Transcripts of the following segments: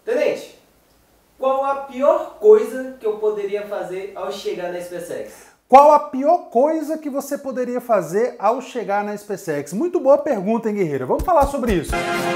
Tenente, qual a pior coisa que eu poderia fazer ao chegar na SpaceX? Qual a pior coisa que você poderia fazer ao chegar na SpaceX? Muito boa pergunta, hein, guerreiro? Vamos falar sobre isso.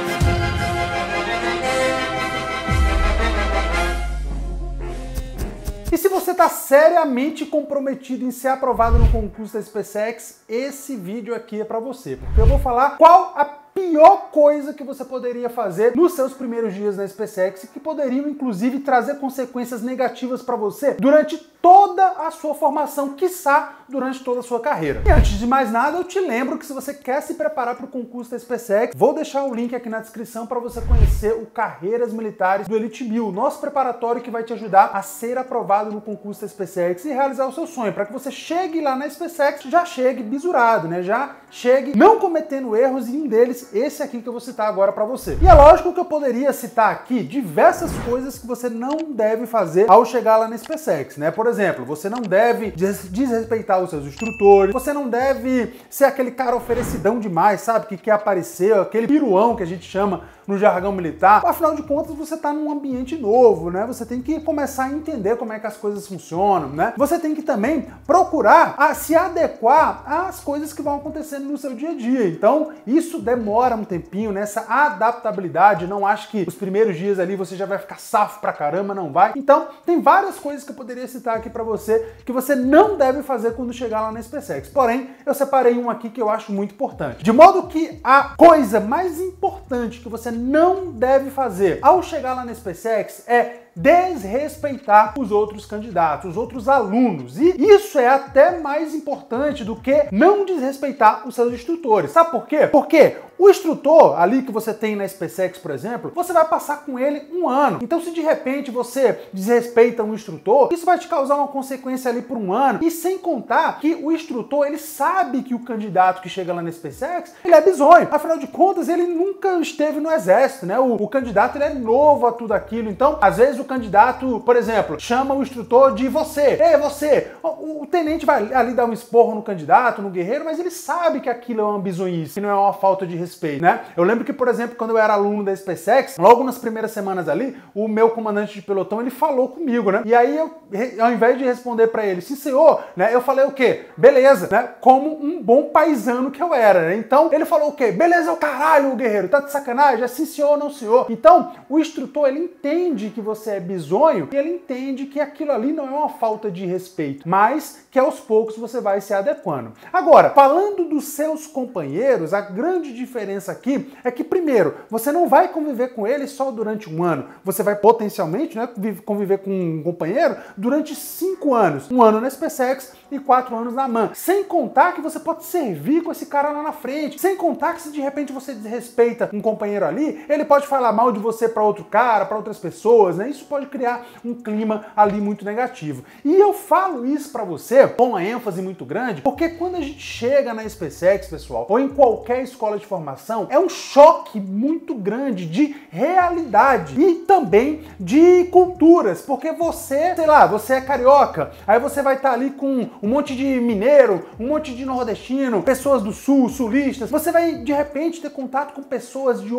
E se você está seriamente comprometido em ser aprovado no concurso da SpaceX, esse vídeo aqui é para você, porque eu vou falar qual a pior coisa que você poderia fazer nos seus primeiros dias na SpaceX e que poderiam, inclusive, trazer consequências negativas para você durante toda a sua formação, quiçá durante toda a sua carreira. E antes de mais nada, eu te lembro que se você quer se preparar para o concurso da SpaceX, vou deixar o link aqui na descrição para você conhecer o Carreiras Militares do Elite 1000, nosso preparatório que vai te ajudar a ser aprovado no concurso da SpaceX e realizar o seu sonho, para que você chegue lá na SpaceX, já chegue bisurado, né? Já chegue não cometendo erros, e um deles, esse aqui que eu vou citar agora para você. E é lógico que eu poderia citar aqui diversas coisas que você não deve fazer ao chegar lá na SpaceX, né? Por exemplo, você não deve desrespeitar os seus instrutores, você não deve ser aquele cara oferecidão demais, sabe? Que quer aparecer, aquele piruão que a gente chama no jargão militar. Afinal de contas, você está num ambiente novo, né? Você tem que começar a entender como é que as coisas funcionam, né? Você tem que também procurar se adequar às coisas que vão acontecendo no seu dia a dia. Então, isso demora um tempinho, nessa adaptabilidade. Não acho que os primeiros dias ali você já vai ficar safo pra caramba, não vai. Então, tem várias coisas que eu poderia citar aqui pra você que você não deve fazer quando chegar lá na SpaceX. Porém, eu separei um aqui que eu acho muito importante. De modo que a coisa mais importante que você não deve fazer ao chegar lá na SpaceX é desrespeitar os outros candidatos, os outros alunos. E isso é até mais importante do que não desrespeitar os seus instrutores. Sabe por quê? Porque o instrutor ali que você tem na SpaceX, por exemplo, você vai passar com ele um ano. Então, se de repente você desrespeita um instrutor, isso vai te causar uma consequência ali por um ano. E sem contar que o instrutor, ele sabe que o candidato que chega lá na SpaceX, ele é bizonho. Afinal de contas, ele nunca esteve no exército, né? O candidato, ele é novo a tudo aquilo. Então, às vezes o candidato, por exemplo, chama o instrutor de você. Ei, você! O tenente vai ali dar um esporro no candidato, no guerreiro, mas ele sabe que aquilo é uma bizonhice, que não é uma falta de respeito, né? Eu lembro que, por exemplo, quando eu era aluno da SpaceX, logo nas primeiras semanas ali, o meu comandante de pelotão, ele falou comigo, né? E aí, ao invés de responder pra ele, sim, senhor, né? Eu falei o quê? Beleza, né? Como um bom paisano que eu era, né? Então, ele falou o quê? Beleza, o caralho, guerreiro, tá de sacanagem? É sim, senhor, não, senhor. Então, o instrutor, ele entende que você é bizonho e ele entende que aquilo ali não é uma falta de respeito, mas que aos poucos você vai se adequando. Agora, falando dos seus companheiros, a grande diferença aqui é que, primeiro, você não vai conviver com ele só durante um ano. Você vai potencialmente, né, conviver com um companheiro durante 5 anos. 1 ano na SpaceX e 4 anos na MAN. Sem contar que você pode servir com esse cara lá na frente. Sem contar que se de repente você desrespeita um companheiro ali, ele pode falar mal de você para outro cara, para outras pessoas, né? Isso pode criar um clima ali muito negativo. E eu falo isso para você com uma ênfase muito grande, porque quando a gente chega na SpaceX, pessoal, ou em qualquer escola de formação, é um choque muito grande de realidade e também de culturas, porque você, sei lá, você é carioca, aí você vai estar ali com um monte de mineiro, um monte de nordestino, pessoas do sul, sulistas, você vai de repente ter contato com pessoas de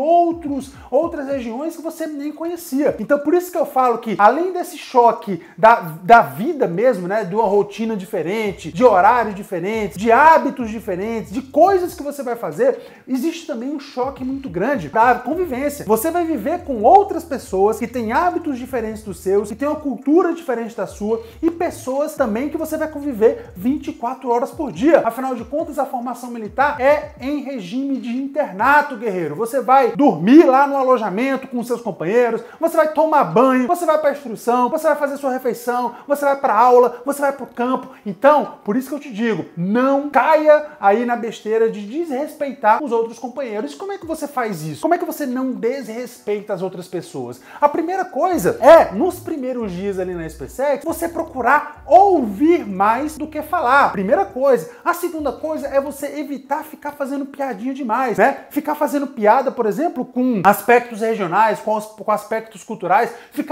outras regiões que você nem conhecia. Então por isso que eu falo que, além desse choque da vida mesmo, né, de uma rotina diferente, de horários diferentes, de hábitos diferentes, de coisas que você vai fazer, existe também um choque muito grande da convivência. Você vai viver com outras pessoas que têm hábitos diferentes dos seus, que têm uma cultura diferente da sua, e pessoas também que você vai conviver 24 horas por dia. Afinal de contas, a formação militar é em regime de internato, guerreiro. Você vai dormir lá no alojamento com seus companheiros, você vai tomar banho, você vai para a instrução, você vai fazer sua refeição, você vai para aula, você vai para o campo. Então, por isso que eu te digo, não caia aí na besteira de desrespeitar os outros companheiros. Como é que você faz isso? Como é que você não desrespeita as outras pessoas? A primeira coisa é, nos primeiros dias ali na SpaceX, você procurar ouvir mais do que falar. Primeira coisa. A segunda coisa é você evitar ficar fazendo piadinha demais, né? Ficar fazendo piada, por exemplo, com aspectos regionais, com aspectos culturais, ficar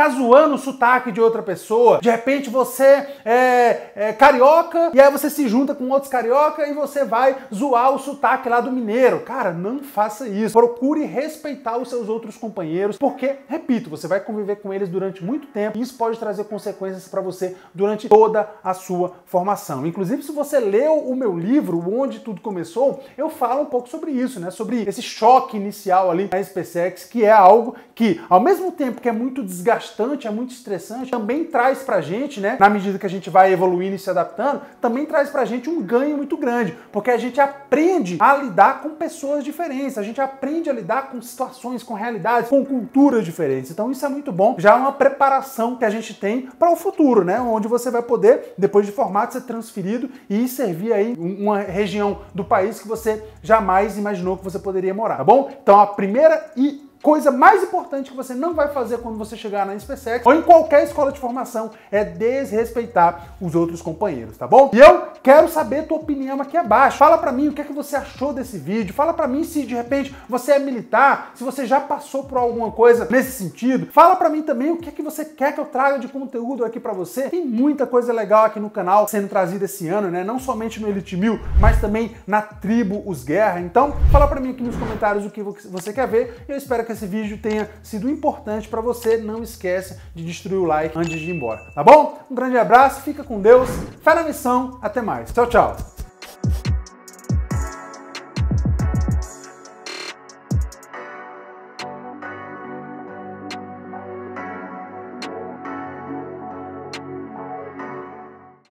ficar zoando o sotaque de outra pessoa. De repente você é carioca e aí você se junta com outros carioca e você vai zoar o sotaque lá do mineiro. Cara, não faça isso. Procure respeitar os seus outros companheiros, porque, repito, você vai conviver com eles durante muito tempo e isso pode trazer consequências para você durante toda a sua formação. Inclusive, se você leu o meu livro, Onde Tudo Começou, eu falo um pouco sobre isso, né? Sobre esse choque inicial ali na SpaceX, que é algo que, ao mesmo tempo que é muito desgastante, é muito estressante, também traz pra gente, né? Na medida que a gente vai evoluindo e se adaptando, também traz pra gente um ganho muito grande, porque a gente aprende a lidar com pessoas diferentes, a gente aprende a lidar com situações, com realidades, com culturas diferentes. Então isso é muito bom, já é uma preparação que a gente tem para o futuro, né? Onde você vai poder, depois de formado, ser transferido e servir aí uma região do país que você jamais imaginou que você poderia morar, tá bom? Então a primeira e coisa mais importante que você não vai fazer quando você chegar na SpaceX ou em qualquer escola de formação é desrespeitar os outros companheiros, tá bom? E eu quero saber tua opinião aqui abaixo. Fala pra mim o que é que você achou desse vídeo. Fala pra mim se de repente você é militar, se você já passou por alguma coisa nesse sentido. Fala pra mim também o que é que você quer que eu traga de conteúdo aqui pra você. Tem muita coisa legal aqui no canal sendo trazida esse ano, né? Não somente no Elite 1000, mas também na tribo Os Guerra. Então, fala pra mim aqui nos comentários o que você quer ver. Eu espero que esse vídeo tenha sido importante para você. Não esquece de destruir o like antes de ir embora, tá bom? Um grande abraço, fica com Deus, fé na missão, até mais. Tchau, tchau!